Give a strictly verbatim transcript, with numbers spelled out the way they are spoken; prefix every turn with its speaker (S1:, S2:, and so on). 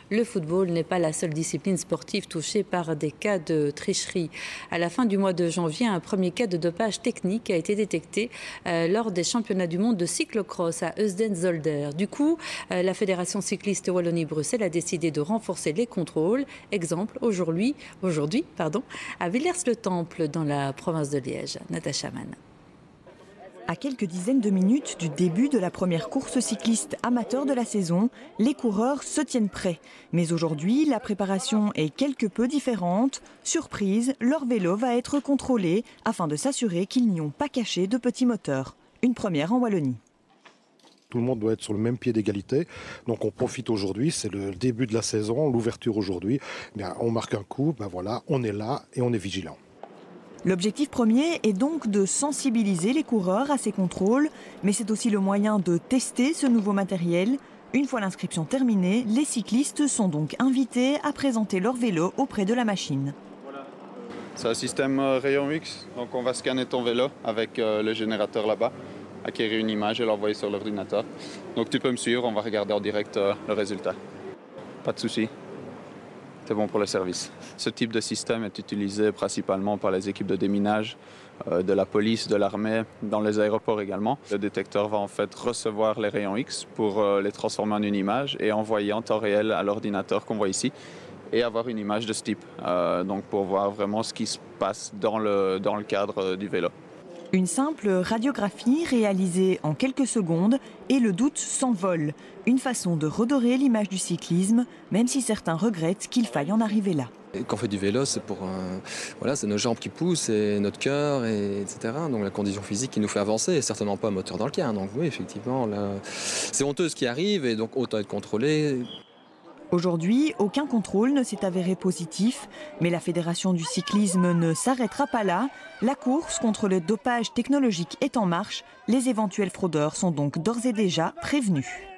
S1: Le football n'est pas la seule discipline sportive touchée par des cas de tricherie. À la fin du mois de janvier, un premier cas de dopage technique a été détecté euh, lors des championnats du monde de cyclocross à Heusden-Zolder. Du coup, euh, la Fédération cycliste Wallonie-Bruxelles a décidé de renforcer les contrôles. Exemple, aujourd'hui, aujourd'hui pardon, à Villers-le-Temple, dans la province de Liège. Natacha Mann.
S2: À quelques dizaines de minutes du début de la première course cycliste amateur de la saison, les coureurs se tiennent prêts. Mais aujourd'hui, la préparation est quelque peu différente. Surprise, leur vélo va être contrôlé afin de s'assurer qu'ils n'y ont pas caché de petits moteurs. Une première en Wallonie.
S3: Tout le monde doit être sur le même pied d'égalité. Donc on profite aujourd'hui, c'est le début de la saison, l'ouverture aujourd'hui. Bien, on marque un coup, ben voilà, on est là et on est vigilant.
S2: L'objectif premier est donc de sensibiliser les coureurs à ces contrôles, mais c'est aussi le moyen de tester ce nouveau matériel. Une fois l'inscription terminée, les cyclistes sont donc invités à présenter leur vélo auprès de la machine.
S4: C'est un système rayon X, donc on va scanner ton vélo avec le générateur là-bas, acquérir une image et l'envoyer sur l'ordinateur. Donc tu peux me suivre, on va regarder en direct le résultat. Pas de souci. C'est bon pour le service. Ce type de système est utilisé principalement par les équipes de déminage, euh, de la police, de l'armée, dans les aéroports également. Le détecteur va en fait recevoir les rayons X pour euh, les transformer en une image et envoyer en temps réel à l'ordinateur qu'on voit ici et avoir une image de ce type, euh, donc pour voir vraiment ce qui se passe dans le, dans le cadre du vélo.
S2: Une simple radiographie réalisée en quelques secondes et le doute s'envole. Une façon de redorer l'image du cyclisme, même si certains regrettent qu'il faille en arriver là.
S5: Quand on fait du vélo, c'est pour euh, voilà, c'est nos jambes qui poussent et notre cœur, et, etc. Donc la condition physique qui nous fait avancer, et certainement pas un moteur dans le cas. Donc oui, effectivement, là, c'est honteux ce qui arrive et donc autant être contrôlé.
S2: Aujourd'hui, aucun contrôle ne s'est avéré positif, mais la Fédération du cyclisme ne s'arrêtera pas là. La course contre le dopage technologique est en marche. Les éventuels fraudeurs sont donc d'ores et déjà prévenus.